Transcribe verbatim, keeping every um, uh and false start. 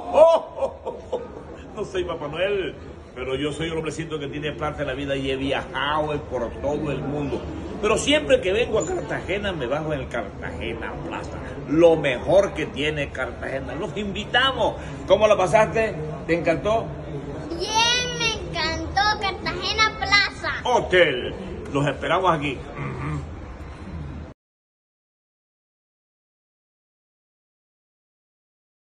Oh, oh, oh, oh. No soy Papá Noel, pero yo soy un hombrecito que tiene plata en la vida y he viajado por todo el mundo. Pero siempre que vengo a Cartagena me bajo en el Cartagena Plaza. Lo mejor que tiene Cartagena. Los invitamos. ¿Cómo la pasaste? ¿Te encantó? Bien, me encantó Cartagena Plaza. Hotel. Los esperamos aquí.